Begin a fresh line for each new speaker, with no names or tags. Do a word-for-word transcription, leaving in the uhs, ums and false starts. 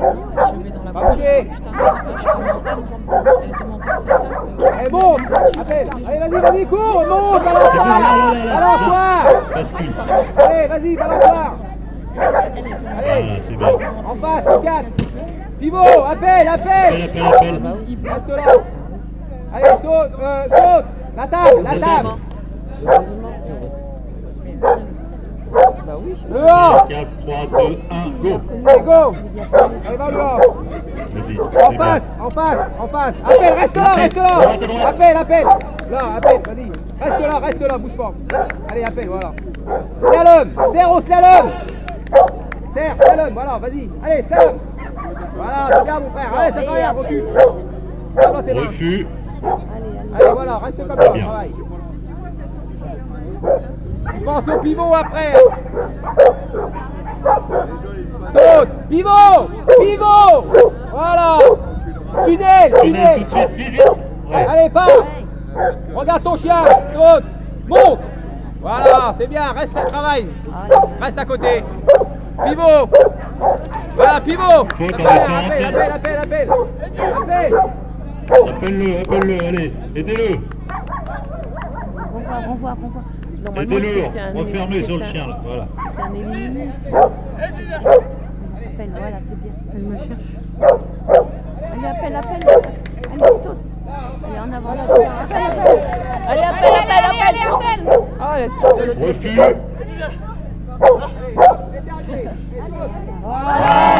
je le mets dans la
Pas
bouche.
bouger.
Putain, je peux elle est tellement poussée.
Allez, monte. Appelle. Allez, vas-y, vas-y, cours, monte, balance-toi. Balance-toi.
Bascule.
Allez, vas-y, balance-toi.
Voilà,
Allez,
c'est bien.
en face, en quatre. Pivot, appelle, appelle.
Appel, appel, appel.
Reste là. Allez, saute, euh, saute. La table, la table. Dehors.
quatre, trois, deux, un, go.
Allez, go. Allez, va dehors.
Vas-y.
En face, en face, en face. Appelle, reste là, reste là. Appelle, appelle. Là, appelle, vas-y. Reste là, reste là, bouge pas. Allez, appelle, voilà. Slalom, zéro slalom. Serre, slalom, voilà, vas-y. Allez, slalom. Voilà, c'est bien, mon frère. Allez, ça va, recule. Voilà, tes mains.
Refus.
Allez, voilà, reste comme ça, travaille. Tu penses au pivot après. Saute, pivot, pivot. Voilà. Tunnel,
Tunnel
tunnel.
tout de suite, vite, vite. Ouais.
Allez, pars. Regarde ton chien, saute, monte. Voilà, c'est bien, reste à travail. Reste à côté. Pivot. Voilà, pivot.
Faute en
Appelle,
descente.
appelle, appelle, appelle, appelle. Appelle.
Appelle-le, appelle-le, allez, aidez-le.
Renvoie, renvoie, renvoie. Normalement,
Aidez-le,
c'était un-
refermez sur le
c'était
chien là, voilà.
C'est un éliminé. Appelle, voilà, c'est bien.
Elle me cherche.
Allez, appelle, appelle. Allez, saute. Allez, en avant, là, appelle, appelle. Allez, appelle, appelle, appelle, appelle.
Ah, laisse.
Refus.
Voilà.